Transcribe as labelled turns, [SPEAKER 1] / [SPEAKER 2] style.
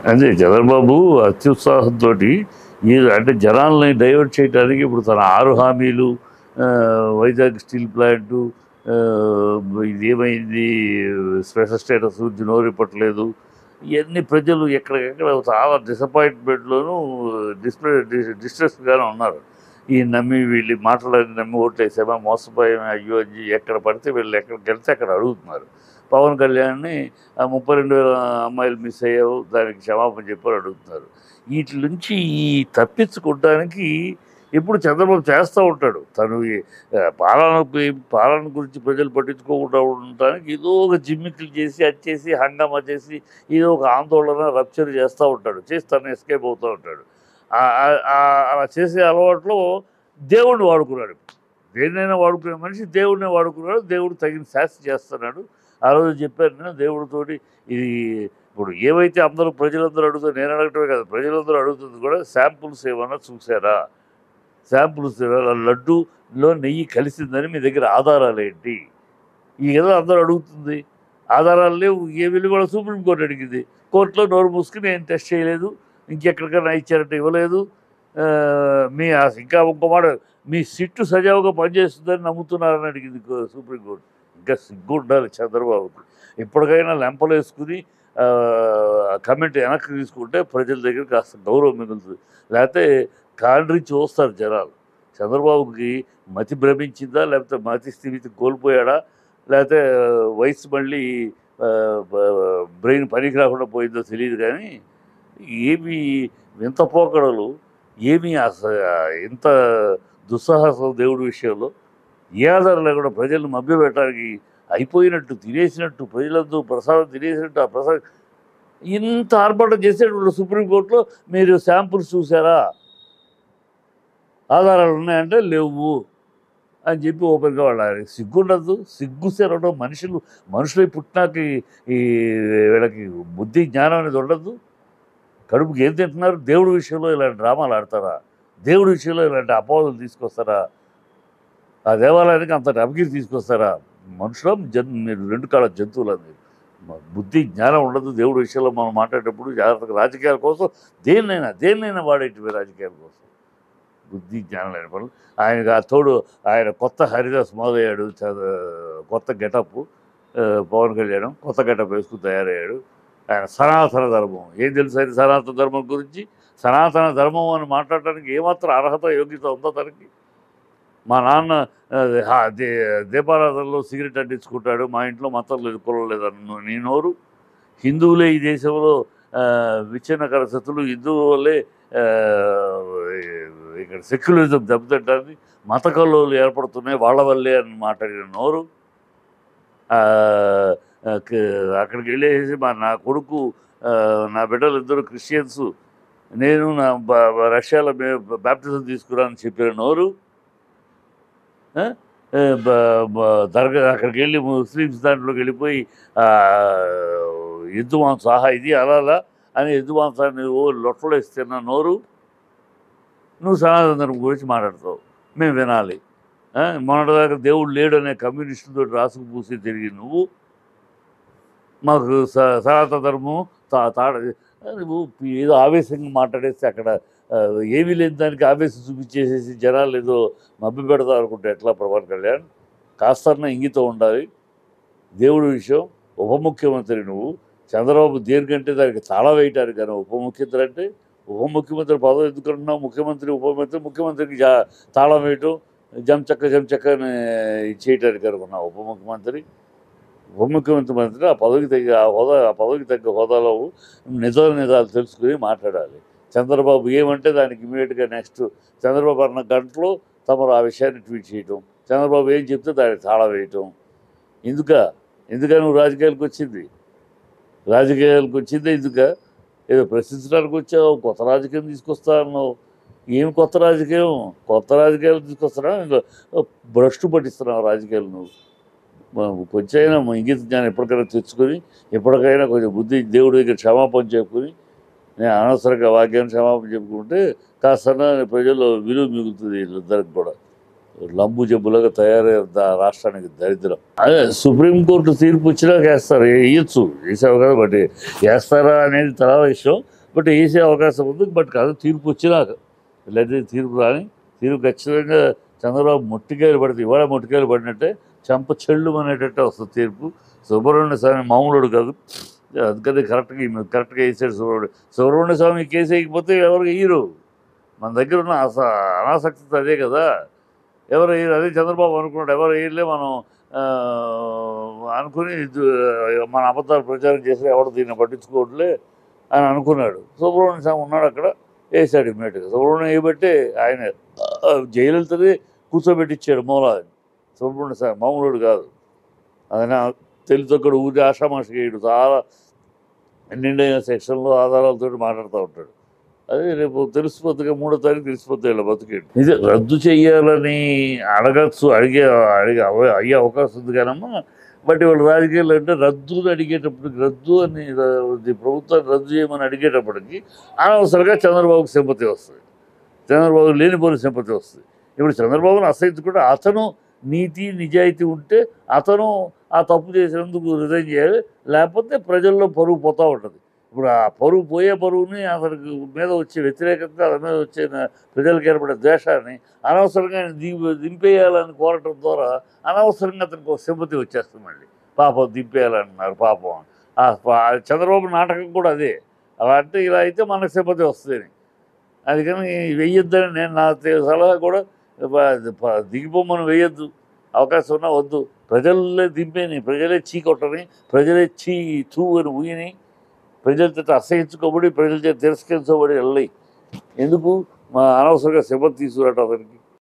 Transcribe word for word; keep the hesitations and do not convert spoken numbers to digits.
[SPEAKER 1] అదే చంద్రబాబు అత్యుత్సాహంతో ఈ అంటే జనాల్ని డైవర్ట్ చేయడానికి ఇప్పుడు తన ఆరు హామీలు, వైజాగ్ స్టీల్ ప్లాంటు, ఇదేమైంది, స్పెషల్ స్టేటస్ గురించి నోరిప్పట్లేదు, ఇవన్నీ ప్రజలు ఎక్కడికెక్కడ చాలా డిసప్పాయింట్మెంట్లోనూ డిస్ప్లే డిస్ట్రెస్గానే ఉన్నారు. ఈ నమ్మి వీళ్ళు మాటలని నమ్మి ఓట్లేసామా, మోసపోయామా, అయ్యో అని ఎక్కడ పడితే వీళ్ళు ఎక్కడికి వెళ్తే అక్కడ అడుగుతున్నారు. పవన్ కళ్యాణ్ని ముప్పై రెండు వేల అమ్మాయిలు మిస్ అయ్యావు, దానికి క్షమాపణ చెప్పారు అడుగుతున్నారు. వీటి నుంచి ఈ తప్పించుకోవడానికి ఎప్పుడు చంద్రబాబు చేస్తూ ఉంటాడు. తను పాలన పాలన గురించి ప్రజలు పట్టించుకోకుండా ఉండటానికి ఏదో ఒక జిమ్మిక్లు చేసి అది చేసి హంగామా చేసి ఏదో ఒక ఆందోళన రప్చర్ చేస్తూ ఉంటాడు, చేసి తను ఎస్కేప్ అవుతూ ఉంటాడు. అలా చేసే అలవాట్లో దేవుడిని వాడుకున్నాడు. దేన్నైనా వాడుకునే మనిషి దేవుడినే వాడుకున్నాడు. దేవుడు తగిన శాస్తి చేస్తున్నాడు. ఆ రోజు చెప్పాను నేను దేవుడితోటి. ఇది ఇప్పుడు ఏవైతే అందరూ ప్రజలందరూ అడుగుతారు, నేను అడగటమే కాదు, ప్రజలందరూ అడుగుతుంది కూడా, శాంపుల్స్ ఏమన్నా చూసారా, శాంపుల్స్ లడ్డూలో నెయ్యి కలిసిందని మీ దగ్గర ఆధారాలు ఏంటి, ఈ ఏదో అందరూ అడుగుతుంది. ఆధారాలు లేవు, ఏ వెళ్ళి కూడా సుప్రీంకోర్టు అడిగింది. కోర్టులో నోరు మూసుకుని నేను టెస్ట్ చేయలేదు, ఇంకెక్కడికైనా ఇచ్చారంటే ఇవ్వలేదు, మీ ఇంకా ఇంకో మాట మీ సిట్టు సజావుగా పనిచేస్తుందని నమ్ముతున్నారని అడిగింది సుప్రీంకోర్టు. ఇంకా సిగ్గు ఉండాలి చంద్రబాబుకి. ఇప్పటికైనా లెంపలు వేసుకుని కమెంట్ వెనక్కి తీసుకుంటే ప్రజల దగ్గర కాస్త గౌరవం మిగులుతుంది. లేకపోతే కాండ్రి చూస్తారు జనాలు. చంద్రబాబుకి మతి భ్రమించిందా, లేకపోతే మతి స్థితి కోల్పోయాడా, లేకపోతే వయసు మళ్ళీ బ్రెయిన్ పనికి రాకుండా పోయిందో తెలియదు. కానీ ఏమి వింత పోకడలు, ఏమి ఇంత దుస్సాహసం దేవుడి విషయంలో. ఏ ఆధారం లేకుండా ప్రజలను మభ్యపెట్టడానికి అయిపోయినట్టు తినేసినట్టు, ప్రజలందరూ ప్రసాదం తినేసినట్టు ఆ ప్రసాదం ఇంత ఆర్భాటం చేసేటప్పుడు సుప్రీంకోర్టులో మీరు శాంపుల్స్ చూసారా, ఆధారాలు ఉన్నాయంటే లేవు అని చెప్పి ఓపెన్గా వాళ్ళ సిగ్గుండదు. సిగ్గు సేరడం మనుషులు మనుషులై పుట్టినాక ఈ వీళ్ళకి బుద్ధి జ్ఞానం అనేది ఉండదు. కడుపుకి ఏం తింటున్నారు? దేవుడి విషయంలో ఇలాంటి డ్రామాలు ఆడతారా? దేవుడి విషయంలో ఇలాంటి అపవాదులు తీసుకొస్తారా? ఆ దేవాలయానికి అంతటి అపకీర్తి తీసుకొస్తారా? మనుషుల జన్ మీరు రెండు కాళ్ళ జంతువులు అది. బుద్ధి జ్ఞానం ఉండదు. దేవుడి విషయంలో మనం మాట్లాడేటప్పుడు జాగ్రత్తగా రాజకీయాల కోసం దేన్నైనా దేన్నైనా వాడేటివి రాజకీయాల కోసం. బుద్ధి జ్ఞానం లేని పనులు. ఆయనకు ఆ తోడు ఆయన కొత్త హరిదాస్ మొదలయ్యాడు, కొత్త గెటప్. పవన్ కళ్యాణ్ కొత్త గెటప్ వేసుకుని తయారయ్యాడు. ఆయన సనాతన ధర్మం ఏం తెలుసు? ఆయన సనాతన ధర్మం గురించి, సనాతన ధర్మం అని మాట్లాడటానికి ఏమాత్రం అర్హత యోగ్యత ఉందో తనకి? మా నాన్న దే దీపారాధనలో సిగరెట్ అంటించుకుంటాడు, మా ఇంట్లో మతం లేదు కులం లేదన్న నీ నోరు. హిందువులే ఈ దేశంలో విచ్ఛిన్నకర శక్తులు, హిందువుల వల్లే ఇక్కడ సెక్యులరిజం దెబ్బతింటుంది, మత కల్లోలు ఏర్పడుతున్నాయి వాళ్ళ వల్లే అని మాట్లాడిన నోరు. అక్కడికి వెళ్ళేసి మా నా కొడుకు నా బిడ్డలు ఇద్దరు క్రిస్టియన్స్, నేను నా రష్యాలో బాప్టిజం తీసుకురాని చెప్పిన నోరు. దర్గా అక్కడికి వెళ్ళి ముస్లిమ్స్ దాంట్లోకి వెళ్ళిపోయి ఎద్దు మాంసం ఆహా ఇది అలా అని ఎద్దు మాంసాన్ని ఓ లొట్టలో ఇస్తున్న నోరు. నువ్వు సనాతన ధర్మం గురించి మాట్లాడతావు, మేము వినాలి. మొన్నటిదాకా దేవుడు లేడు అనే కమ్యూనిస్టులతో రాసుకు పూసి తిరిగి నువ్వు మాకు సనాతన ధర్మం తా తాడ నువ్వు ఏదో ఆవేశంగా మాట్లాడేస్తే అక్కడ ఏమీ లేని దానికి ఆవేశం చూపించేసేసి జనాలు ఏదో మభ్య పెడతారు అనుకుంటే ఎట్లా? పవన్ కళ్యాణ్ కాస్తన్న ఇంగితం ఉండాలి. దేవుడి విషయం ఉప ముఖ్యమంత్రి నువ్వు. చంద్రబాబు దేనికంటే దానికి తాళ వేయటానికి కానీ ఉప ముఖ్యమంత్రి అంటే ఉప ముఖ్యమంత్రి పదవి ఎందుకంటున్నావు? ముఖ్యమంత్రి ఉపముఖ్యమంత్రి ముఖ్యమంత్రికి జా తాళం వేయటం జంచక్క జంచక్కని చేయటానికి అనుకున్నావు ఉప ముఖ్యమంత్రి. ఉప ముఖ్యమంత్రి మంత్రి ఆ పదవికి తగ్గ ఆ హోదా ఆ పదవికి తగ్గ హోదాలో నిజాలు నిజాలు తెలుసుకుని మాట్లాడాలి. చంద్రబాబు ఏమంటే దానికి ఇమీడియట్గా నెక్స్ట్ చంద్రబాబు అన్న గంటలో తమరు ఆ విషయాన్ని ట్వీట్ చేయటం, చంద్రబాబు ఏం చెప్తే దానికి తాళం వేయటం. ఎందుక ఎందుక నువ్వు రాజకీయాలకు వచ్చింది? రాజకీయాలకు వచ్చిందే ఎందుక? ఏదో ప్రశ్నించడానికి వచ్చావు, కొత్త రాజకీయం తీసుకొస్తా అన్నావు. ఏమి కొత్త రాజకీయం? కొత్త రాజకీయాలు తీసుకొస్తున్నావు, భ్రష్టు పట్టిస్తున్నావు రాజకీయాలు నువ్వు. కొంచెమైనా ఇంగిత జ్ఞానం ఎప్పటికైనా తెచ్చుకొని, ఎప్పటికైనా కొంచెం బుద్ధి దేవుడి దగ్గర క్షమాపణ చెప్పుకొని, నేను అనవసరంగా వాక్యాన్ని క్షమాపణ చెప్పుకుంటే కాస్త ప్రజల్లో విలువ మిగులుతుంది వీళ్ళిద్దరికి కూడా. లంబు జబ్బులుగా తయారయ్యారు దా రాష్ట్రానికి దరిద్రం. అదే సుప్రీంకోర్టు తీర్పు వచ్చినాక వేస్తారు, వేయచ్చు, వేసే అవకాశం, బట్ వేస్తారా అనేది తర్వాత విషయం, బట్ వేసే అవకాశం ఉంది. బట్ కాదు, తీర్పు వచ్చినాక, లేదా తీర్పు రాని, తీర్పు ఖచ్చితంగా చంద్రబాబు మొట్టికాయలు పడితే ఇవాళ మొట్టికాయలు పడినట్టే చెంప చెళ్ళు అనేటట్టే వస్తుంది తీర్పు. సుబ్రహ్మణ్య స్వామి మామూలుడు కాదు, అందుకని కరెక్ట్గా కరెక్ట్గా వేసాడు సుబ్రహ్మణ్య సుబ్రహ్మణ్య స్వామి కేసు వేయకపోతే ఎవరు వేయరు. మన దగ్గర ఉన్న అస అనాసక్తి అదే కదా, ఎవరు వేయరు. అదే చంద్రబాబు అనుకున్నాడు, ఎవరు వేయలే, మనం అనుకుని మన అబద్ధాలు ప్రచారం చేసి ఎవరు దీన్ని పట్టించుకోవట్లే అని అనుకున్నాడు. సుబ్రహ్మణ్య స్వామి ఉన్నాడు అక్కడ, వేసాడు ఇమ్మీడియట్గా. సుబ్రహ్మణ్యం వేయబట్టే ఆయన జయలలితనే కూర్చోబెట్టించాడు మూల. సుబ్రహ్మణ్య స్వామి మామూలుడు కాదు, ఆయన తెలితొక్కడు, ఊరి ఆషామాషిగా వేయడు, చాలా నిండైన సెక్షన్లో ఆధారాలతో మాట్లాడుతూ ఉంటాడు. అదే రేపు తెలిసిపోతుందిగా, మూడో తారీఖు తెలిసిపోతాయి ఇలా బతికేడు. ఇది రద్దు చేయాలని అడగచ్చు, అడిగే అడిగే అయ్యే అవకాశం ఉంది కానమ్మా. బట్ వాళ్ళు రాజకీయాలు అంటే రద్దుని అడిగేటప్పటికి, రద్దు అని ప్రభుత్వాన్ని రద్దు చేయమని అడిగేటప్పటికి అనవసరంగా చంద్రబాబుకి సింపతి వస్తుంది, చంద్రబాబు లేనిపోని సింపతి వస్తుంది. ఇప్పుడు చంద్రబాబును అసహించుకుంటే అతను నీతి నిజాయితీ ఉంటే అతను ఆ తప్పు చేసినందుకు రిజైన్ చేయాలి, లేకపోతే ప్రజల్లో పరువు పోతూ ఉంటుంది. ఇప్పుడు ఆ పరువు పోయే పరువుని, అతనికి మీద వచ్చే వ్యతిరేకత, అతని మీద వచ్చే ప్రజలకు ఏర్పడే ద్వేషాన్ని అనవసరంగా ది దింపేయాలని కోరటం ద్వారా అనవసరంగా అతనికి ఒక సింపతి వచ్చేస్తుంది. మళ్ళీ పాపం దింపేయాలంటున్నారు పాపం. చంద్రబాబు నాటకం కూడా అదే, అలా అంటే ఇలా అయితే మనకు సింపతి వస్తుంది. అందుకని వెయ్యొద్దని నేను నా సలహా కూడా, దిగిపోమని వేయొద్దు, అవకాశం ఉన్నా వద్దు. ప్రజలే దింపేని, ప్రజలే చీ కొట్టని, ప్రజలే చీ తూ అని ఊయని, ప్రజల చేత అసహించుకోబడి, ప్రజల చేత తిరస్కరించబడి వెళ్ళి ఎందుకు మా అనవసరంగా సింపతి తీసుకురావటం అతనికి.